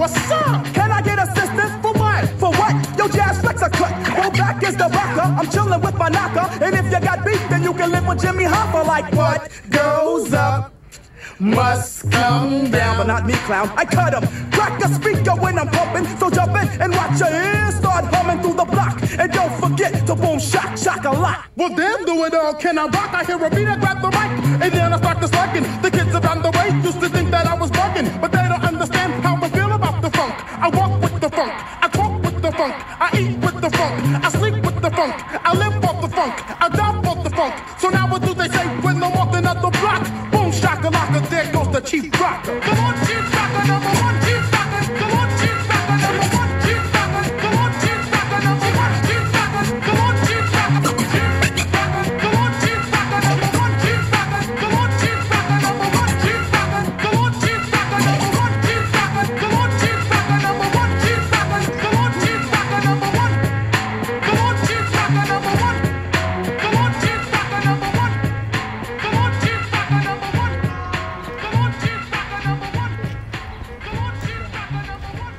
What's up? Can I get assistance? For what? For what? Yo, Jazz Flex a cut. Well, back is the rocker. I'm chillin' with my knocker. And if you got beef, then you can live with Jimmy Hoffa. Like what goes up must come down. But not me, clown. I cut him. Crack a speaker when I'm pumping. So jump in and watch your ears start humming through the block. And don't forget to boom, shock, shock a lot. Well, damn, do it all. Can I rock? I hear a beat, I grab the mic. And then I start to slacking. The kids around the way used to think that I was bugging. But they don't understand how I feel about the funk. I walk with the funk. I talk with the funk. I eat with the funk. I sleep with the funk. I live off the funk. I die off the funk. So now what do they say when I'm walking up the block? Boom, shakalaka, there goes the chief rocker. Come on, chief rocker, number one, chief rocker. Come on, chief rocker, number one, chief rocker. Come on, chief rocker, number one, chief rocker. Come on, chief rocker, come on, chief rocker, number one, chief rocker. Come on, chief rocker, number one, chief rocker. Come on, chief rocker, number one, chief rocker. Come on, chief rocker, number one, chief rocker. Come on, chief rocker, number one. Come on, chief rocker, number one. Come on, chief rocker, number one. Come on, chief rocker, number one. Come on, chief rocker, number one. Come on, chief rocker, number one.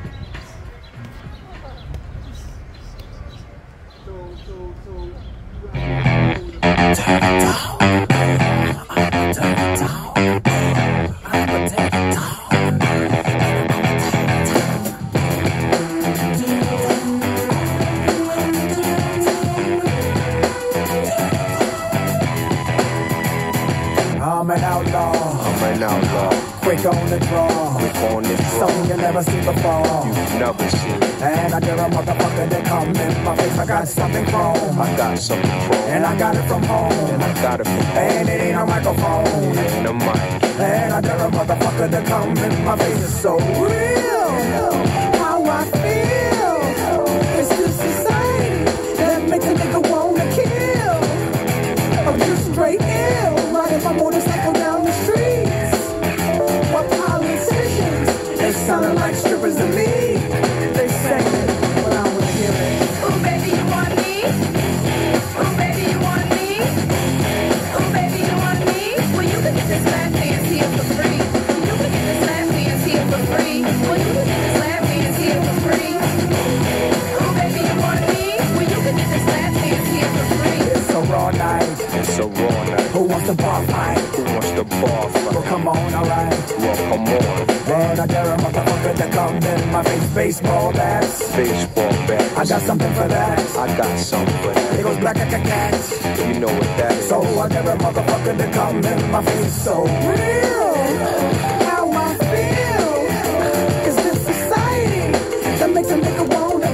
I'm an outlaw. I'm an outlaw. Quick on the draw. Quick on the draw. Something you never seen before. You've never seen. And I dare a motherfucker that come in my face. I got something chrome. I got something chrome. And I got it from home. And I got it from home. And it ain't a microphone. It ain't a mic. And I dare a motherfucker that come in my face. It's so real. How I feel. It's this society that makes a nigga wanna kill. I'm just straight ill. Riding my motorcycle down the streets. What politicians? They sounding like strippers to me. They say it, but I wanna hear it. Ooh, baby, you want me? Ooh, baby, you want me? Ooh, baby, you want me? Well, you can get this lap dance here for free. You can get this lap dance here for free. Well, you can get this lap dance here for free. Ooh, baby, you want me? Well, you can get this lap dance here for free. It's a raw night. It's a raw night. Who wants the bar fight? Who wants the bar fight? Well, come on, alright. Well, come on. And I dare a motherfucker to come in my face. Baseball bats. Baseball bat. I got something for that. I got something for that. It goes black like a cat. You know what that is. So I dare a motherfucker to come in my face. So real. How I feel. Is this society that makes a nigga wanna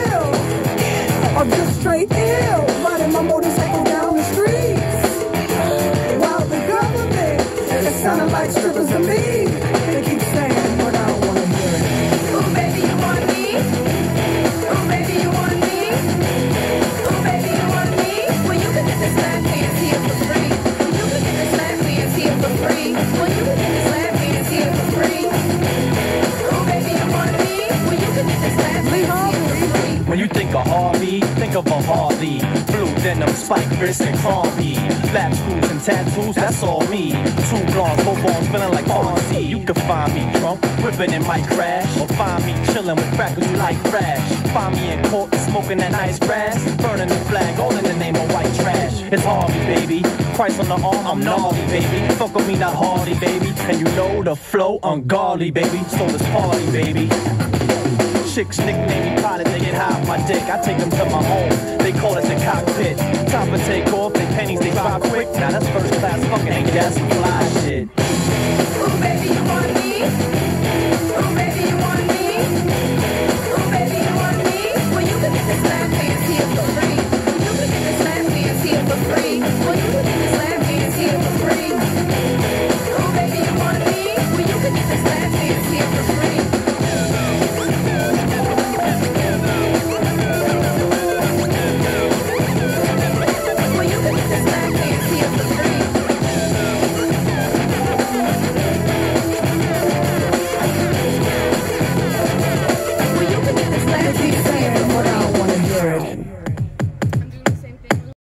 kill? I'm just straight ill. Riding my motorcycle down the streets. While the government is sounding like strippers to me. They keep saying, but I don't wanna hear it. Ooh, baby, you want me? Ooh, baby, you want me? Ooh, baby, you want me? Well, you can get this lap dance here for free. You can get this lap dance here for free. Well, you can get this lap dance here for free. Ooh, baby, you want me? Well, you can get this lap dance here for free. When you think of Harvey, think of a Harley. Blue denim, spike wrist, and Harvey. Lap screws and tattoos, that's all me. Two blondes, both arms feeling like Fonzie. You can find me drunk, whipping and might crash. Or find me chilling with crackers who like crash. Find me in court, smoking that nice grass. Burning the flag, all in the name of white trash. It's Harvey, baby. Christ on the arm, I'm gnarly, baby. Fuck with me, not Hardy, baby. And you know the flow, ungodly, baby. So let's party, baby. Chicks nickname me pilot, they get high off my dick. I take them to my home, they call it the cockpit. Time to take off, they pennies, they drop quick. Now that's first class fucking, ain't that some fly shit?